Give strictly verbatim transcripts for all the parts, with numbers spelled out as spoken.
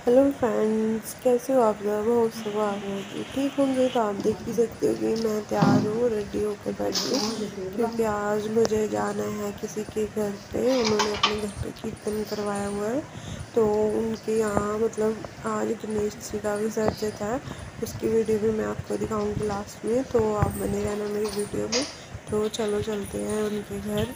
Hello friends, कैसे हो आप सब? हो सुबह आप लोग ठीक होंगे। तो आप देख ही सकते हो कि मैं तैयार हूँ, रेडी होकर बैठी हूँ, क्योंकि आज मुझे जाना है किसी के घर पे। उन्होंने अपने घर पे कीर्तन करवाया हुआ है, तो उनके यहाँ मतलब आज गणेश जी का विसर्जित है। उसकी वीडियो भी मैं आपको दिखाऊंगी लास्ट में, तो आप बने रहना मेरी वीडियो में। तो चलो चलते हैं उनके घर।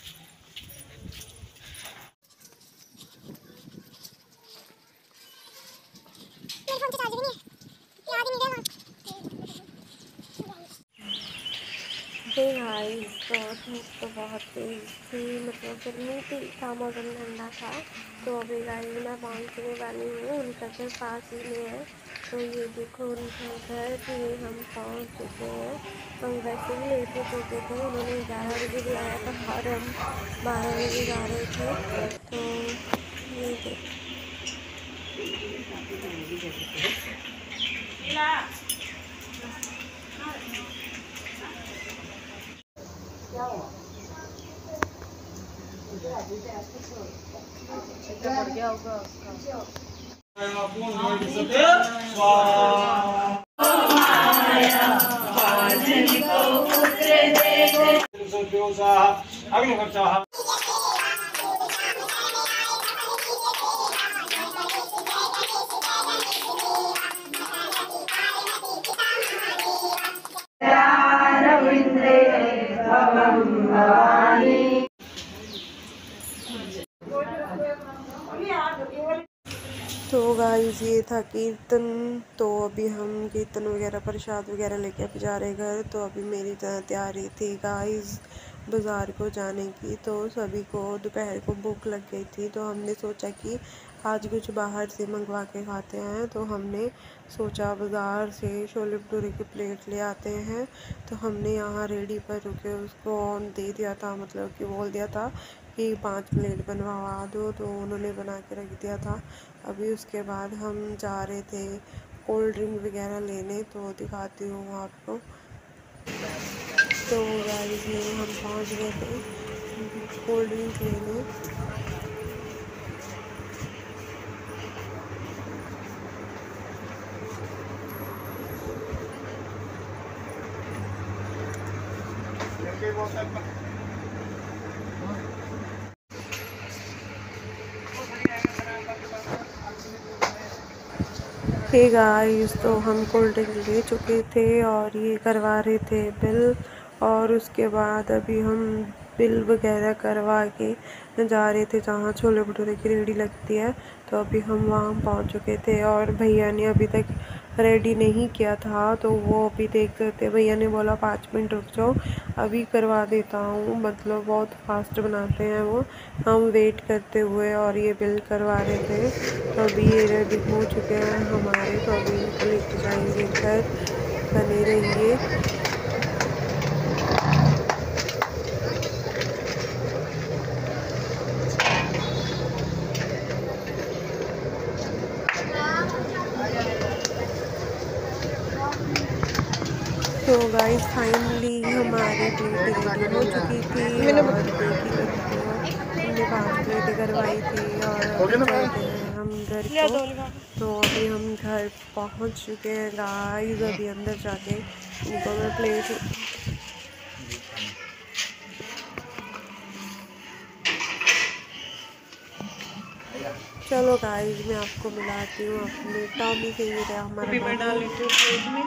हे हाय। तो धूप तो बहुत तेज़ थी, मतलब गर्मी थी, था मौसम ठंडा था। तो अभी गाइस मैं पहुंचने वाली हूँ, उनका घर पास ही में है। तो ये देखो उनका घर, ये हम पहुंच चुके हैं। हम वैसे भी लेट हो चुके थे, उन्होंने ग्यारह बजे बुलाया था और हम बारह बजे जा रहे थे। तो ये देखो। पड़ गया होगा उसका। तो गाइस ये था कीर्तन। तो अभी हम कीर्तन वगैरह प्रसाद वगैरह लेके अभी जा रहे घर। तो अभी मेरी तैयारी थी गाइस बाज़ार को जाने की। तो सभी को दोपहर को भूख लग गई थी, तो हमने सोचा कि आज कुछ बाहर से मंगवा के खाते हैं। तो हमने सोचा बाज़ार से छोले भटूरे की प्लेट ले आते हैं। तो हमने यहाँ रेडी पर रुके उसको ऑन दे दिया था, मतलब कि बोल दिया था कि पाँच प्लेट बनवा दो, तो उन्होंने बना के रख दिया था। अभी उसके बाद हम जा रहे थे कोल्ड ड्रिंक वगैरह लेने, तो दिखाती हूँ आपको। तो गाइस ये हम पहुँच गए थे कोल्ड ड्रिंक लेने। हे गाइस, तो हम कोल्ड ड्रिंक ले चुके थे और ये करवा रहे थे बिल। और उसके बाद अभी हम बिल वगैरह करवा के जा रहे थे जहाँ छोले भटूरे की रेडी लगती है। तो अभी हम वहाँ पहुँच चुके थे और भैया ने अभी तक रेडी नहीं किया था। तो वो अभी देख रहे थे, भैया ने बोला पाँच मिनट रुक जाओ, अभी करवा देता हूँ। मतलब बहुत फास्ट बनाते हैं वो। हम वेट करते हुए और ये बिल करवा रहे थे। तो अभी ये रेडी हो चुके हैं हमारे, तो अभी इनको लेके जाएंगे घर। बने रहिए। तो गाइस फाइनली हमारी प्लेट रेडी हो चुकी थी और देख ही सकते हो हमने पांच प्लेटें करवाई थी। और अभी चलते हैं हम घर को। तो अभी हम घर पहुंच चुके हैं गाइस। अभी अंदर जाके इनको मैं प्लेट चलो गाइस मैं आपको मिलाती हूँ अपने टॉमी से। ये रहा हमारा मैं डाल टॉमी। लेती हूँ प्लेट में।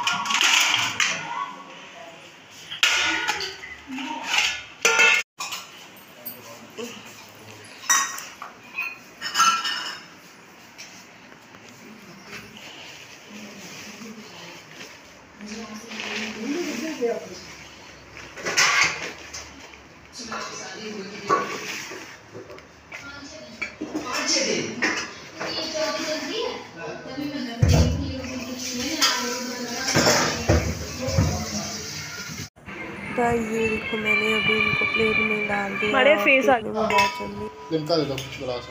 गाइस ये देखो मैंने अभी इनको प्लेट में डाल दिया बड़े और फेस आ देखने में बहुत जल्दी। लिमका दे दो गिलास।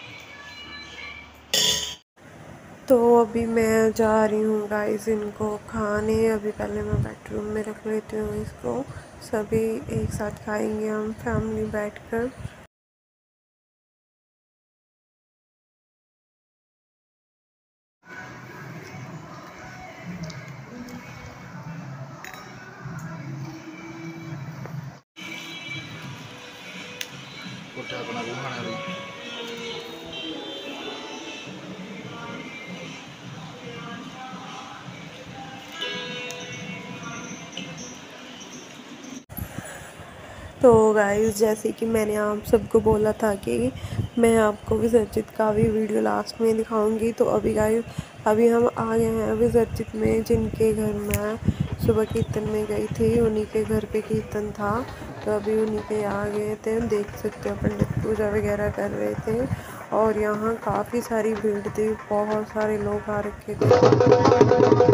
तो अभी मैं जा रही हूँ गाइस इनको खाने। अभी पहले मैं बेडरूम में रख लेती हूँ इसको, सभी एक साथ खाएंगे हम फैमिली बैठकर। अपना रूह खाना भी। तो गाइस जैसे कि मैंने आप सबको बोला था कि मैं आपको विसर्जित का भी वीडियो लास्ट में दिखाऊंगी। तो अभी गाइस अभी हम आ गए हैं विसर्जित में, जिनके घर मैं सुबह कीर्तन में गई थी, उन्हीं के घर पे कीर्तन था। तो अभी उन्हीं के आ गए थे, देख सकते हो पंडित पूजा वगैरह कर रहे थे और यहाँ काफ़ी सारी भीड़ थी, बहुत सारे लोग आ रखे थे।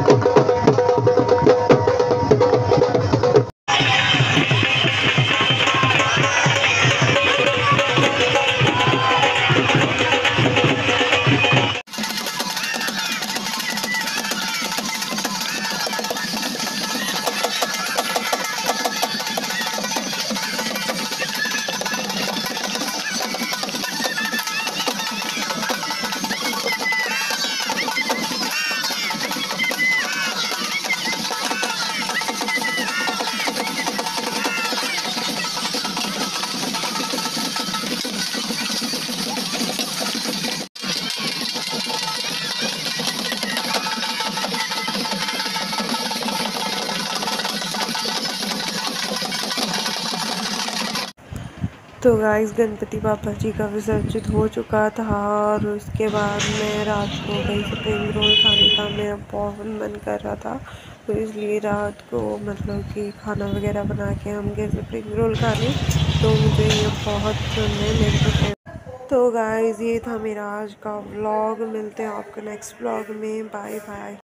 तो गाइस गणपति बाबा जी का विसर्जित हो चुका था और उसके बाद मैं रात को गई स्प्रिंग रोल खाने का, मेरा बहुत मन कर रहा था। तो इसलिए रात को मतलब कि खाना वगैरह बना के हम गए स्प्रिंग रोल खाने। तो मुझे ये बहुत पसंद है, मेरे को। तो गाइस ये था मेरा आज का व्लॉग, मिलते हैं आपको नेक्स्ट व्लॉग में, बाय बाय।